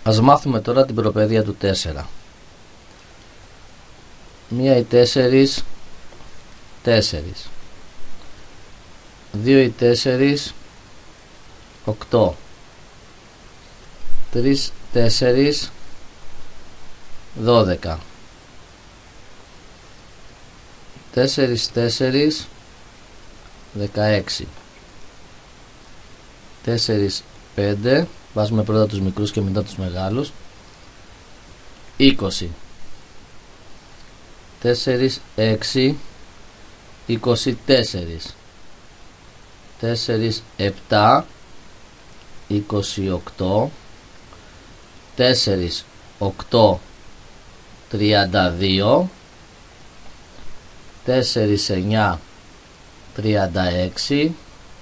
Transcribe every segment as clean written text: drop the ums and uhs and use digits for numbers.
Ας μάθουμε τώρα την προπαίδεια του 4. 1 ή 4, 4. 2 ή 4, 8. 3, 4, 12. 4, 4, 16. 4, 5. Βάζουμε πρώτα τους μικρούς και μετά τους μεγάλους. 20. 4, 6, 24. 4, 7, 28. 4, 8, 32. 4, 9, 36.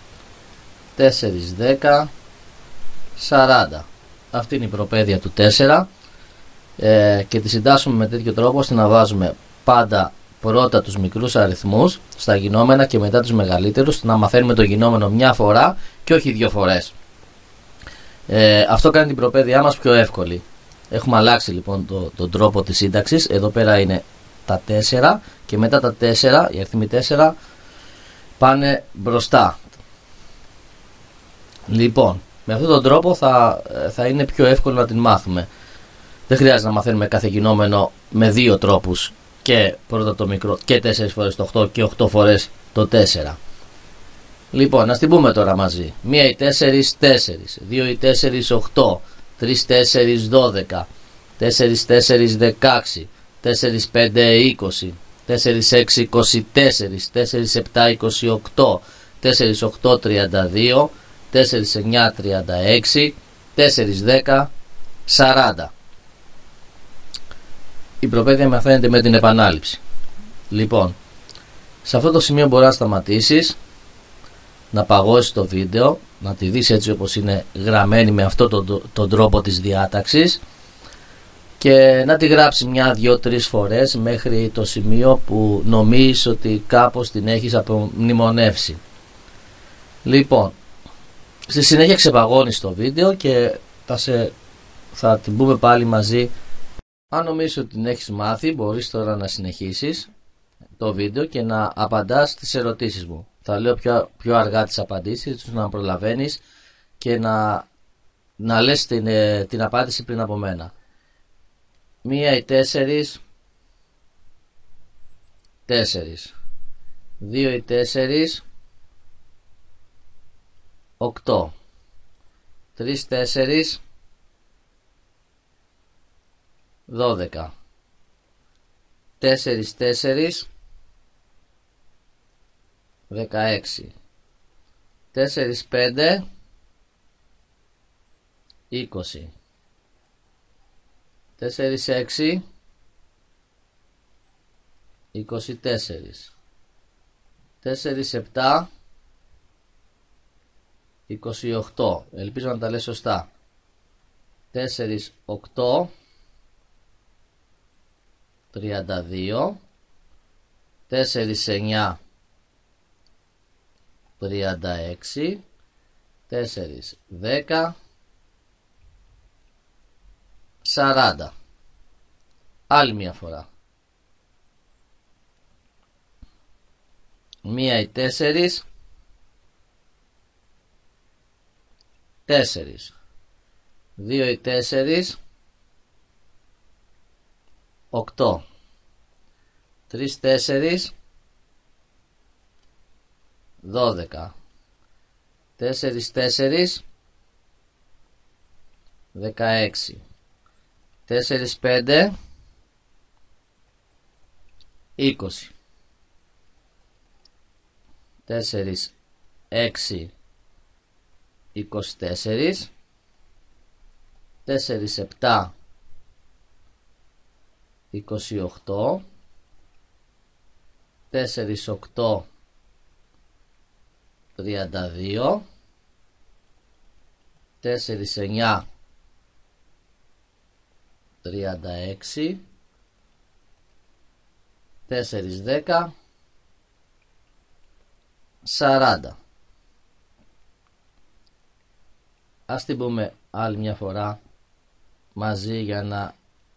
4, 10, 40. Αυτή είναι η προπαίδεια του 4 και τη συντάσσουμε με τέτοιο τρόπο ώστε να βάζουμε πάντα πρώτα τους μικρούς αριθμούς στα γινόμενα και μετά τους μεγαλύτερους, να μαθαίνουμε το γινόμενο μια φορά και όχι δύο φορές. Αυτό κάνει την προπαίδειά μας πιο εύκολη. Έχουμε αλλάξει λοιπόν τον τρόπο της σύνταξης. Εδώ πέρα είναι τα 4 και μετά τα 4, οι αριθμοί 4 πάνε μπροστά. Λοιπόν, με αυτόν τον τρόπο θα είναι πιο εύκολο να την μάθουμε. Δεν χρειάζεται να μαθαίνουμε κάθε γινόμενο με δύο τρόπους, και πρώτα το μικρό και 4 φορές το 8 και 8 φορές το 4. Λοιπόν, να την πούμε τώρα μαζί. 1 ή 4, 4. 2 ή 4, 8. 3, 4, 12. 4, 4, 16. 4, 5, 20. 4, 6, 24. 4, 7, 28. 4, 8, 32. 4, 9, 36. 4, 10, 40. Η προπαίδεια μαθαίνεται με την επανάληψη. Λοιπόν, σε αυτό το σημείο μπορεί να σταματήσεις, να παγώσεις το βίντεο, να τη δεις έτσι όπως είναι γραμμένη με αυτόν τον τρόπο της διάταξης και να τη γράψεις 1, 2, 3 φορές μέχρι το σημείο που νομίζεις ότι κάπως την έχεις απομνημονεύσει. Λοιπόν, στη συνέχεια ξεπαγώνεις το βίντεο και θα την πούμε πάλι μαζί. Αν νομίζεις ότι την έχεις μάθει, μπορείς τώρα να συνεχίσεις το βίντεο και να απαντάς τις ερωτήσεις μου. Θα λέω πιο αργά τις απαντήσεις, ώστε να προλαβαίνεις και να λες την απάντηση πριν από μένα. 1 ή 4, 4. 2 ή 4, 8. 3, 4, 12. 4, 4, 16. 4, 5, 20. 4, 6, 24. 4, 7, 28. Ελπίζω να τα λες σωστά. 4, 8, 32. 4, 9, 36. 4, 10, 40. Άλλη μια φορά. 1 ή 4, 4. 2 ή 4, 8. 3, 4, 12. 4, 4, 16. 4, 5, 20. 4, 6, 24. 4, 7, 28. 4, 8, 32. 4, 9, 36. 4, 10, 40. Ας την πούμε άλλη μια φορά. μαζί για να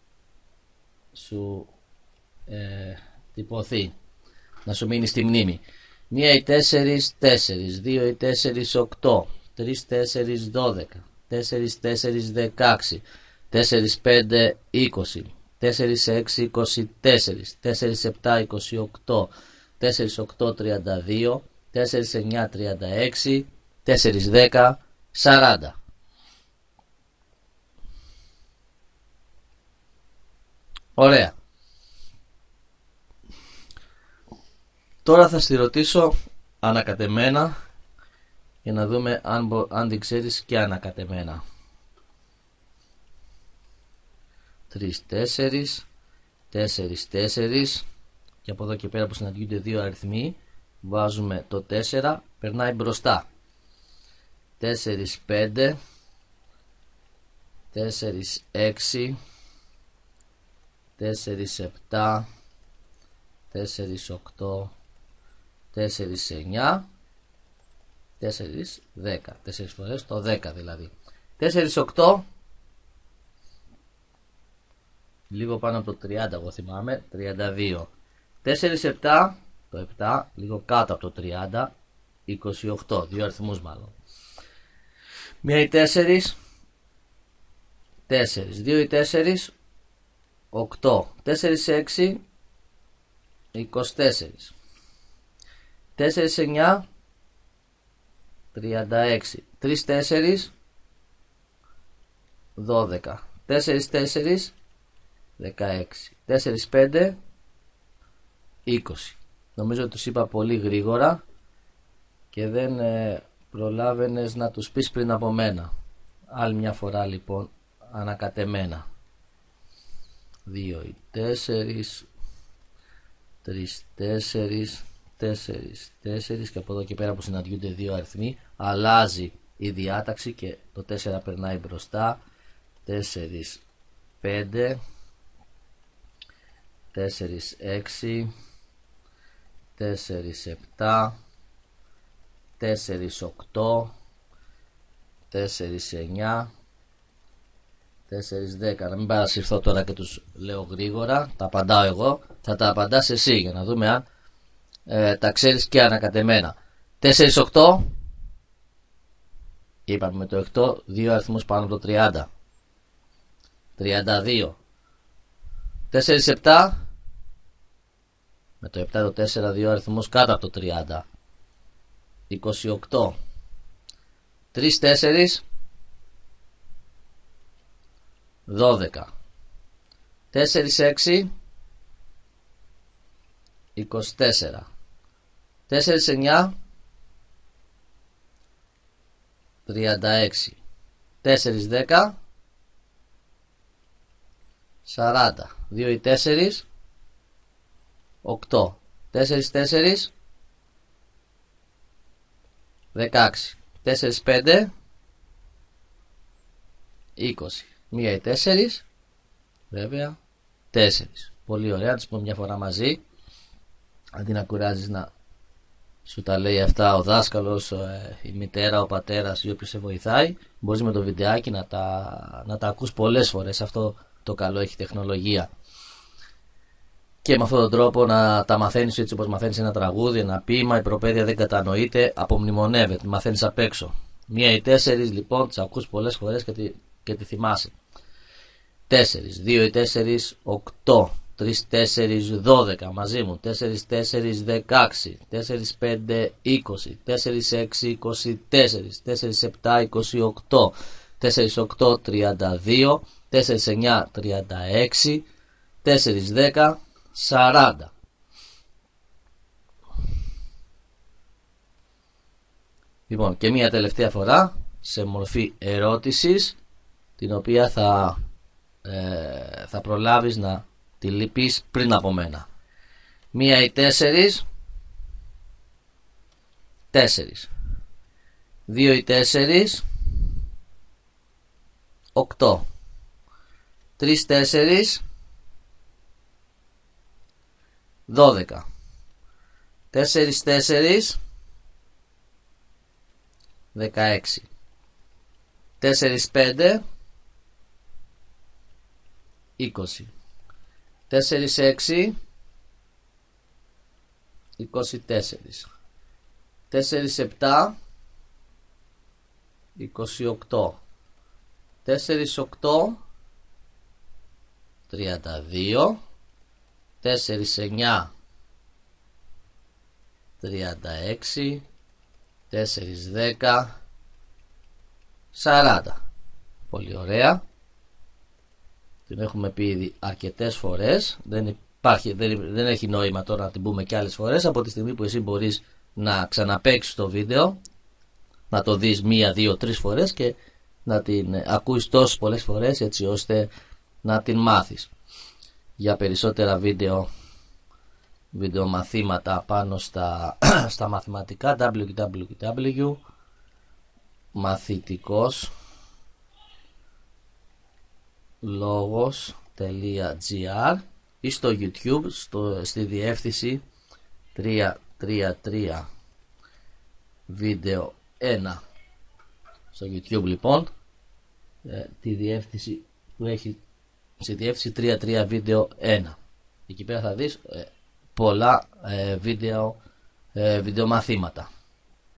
σου τυπωθεί, να σου μείνει στη μνήμη. 1 ή 4, 4, 2 ή 4, 8, 3, 4, 12, 4, 4, 16, 4, 5, 20, 4, 6, 24, 4, 7, 28, 4, 8, 32, 4, 9, 36, 4, 10, 40. Ωραία. Τώρα θα στη ρωτήσω ανακατεμένα για να δούμε αν την ξέρεις και ανακατεμένα. 3, 4, 4, 4 και από εδώ και πέρα που συναντιούνται δύο αριθμοί βάζουμε το 4, περνάει μπροστά. 4, 5, 4, 6, 4, 7, 4, 8, 4, 9, 4, 10. 4 φορές το 10 δηλαδή. 4, 8, λίγο πάνω από το 30 εγώ θυμάμαι, 32. 4, 7, το 7, λίγο κάτω από το 30, 28. Δύο αριθμούς μάλλον. 1 ή 4, 4, 2 ή 4, 8, 4, 6, 24. 4, 9, 36. 3, 4, 12. 4, 4, 16. 4, 5, 20. Νομίζω ότι τους είπα πολύ γρήγορα και δεν προλάβαινες να τους πεις πριν από μένα. Άλλη μια φορά λοιπόν ανακατεμένα. 2 ή 4, 3, 4, 4, 4 και από εδώ και πέρα που συναντιούνται δύο αριθμοί αλλάζει η διάταξη και το 4 περνάει μπροστά. 4, 5, 4, 6, 4, 7, 4, 8, 4, 9, 4, 10. Να μην παρασυρθώ τώρα και τους λέω γρήγορα, τα απαντάω εγώ, θα τα απαντάς εσύ για να δούμε αν τα ξέρεις και ανακατεμένα. 4, 8, είπαμε με το 8 δύο αριθμούς πάνω από το 30, 32. 4, 7, με το 7 το 4 δύο αριθμούς κάτω από το 30, 28. 3, 4, 12. 4, 6, 24. 4, 9, 36. 4, 10, 40. 2 ή 4, 8. 4, 4, 16. 4, 5, 20. 1 ή 4, βέβαια 4. Πολύ ωραία, τις πούμε μια φορά μαζί. Αντί να κουράζεις να σου τα λέει αυτά ο δάσκαλος, η μητέρα, ο πατέρας ή όποιος σε βοηθάει, μπορείς με το βιντεάκι να τα ακούς πολλές φορές. Αυτό το καλό έχει τεχνολογία. Και με αυτόν τον τρόπο να τα μαθαίνεις έτσι όπως μαθαίνεις ένα τραγούδι, ένα ποίημα, η προπαίδεια δεν κατανοείται, απομνημονεύεται, μαθαίνεις απ' έξω. 1 ή 4 λοιπόν τις ακούς πολλές φορές και τη θυμάσαι. 4, 2 ή 4, 8, 3, 4, 12 μαζί μου, 4, 4, 16, 4, 5, 20, 4, 6, 24, 4, 7, 28, 4, 8, 32, 4, 9, 36, 4, 10, 40. Λοιπόν, και μία τελευταία φορά σε μορφή ερώτησης, την οποία θα προλάβεις να τη λυπείς πριν από μένα. 1 ή 4, 4. 2 ή 4, 8. 3, 4, 12. 4, 4, 16. 4, 5, 20. 4-6 24. 4-7 28. 4-8 32. 4-9 36. 4-10 40. Πολύ ωραία. Την έχουμε πει ήδη αρκετές φορές. Δεν έχει νόημα τώρα να την πούμε και άλλες φορές. Από τη στιγμή που εσύ μπορείς να ξαναπαίξεις το βίντεο, να το δεις 1, 2, 3 φορές και να την ακούεις τόσες πολλές φορές, έτσι ώστε να την μάθεις. Για περισσότερα βίντεο μαθήματα πάνω στα μαθηματικά, www.mathitikoslogos.gr ή στο YouTube στη διεύθυνση 333 βίντεο 1. Στο YouTube λοιπόν τη διεύθυνση που έχει στη διεύθυνση 33 βίντεο 1. Εκεί πέρα θα δεις πολλά βίντεο μαθήματα.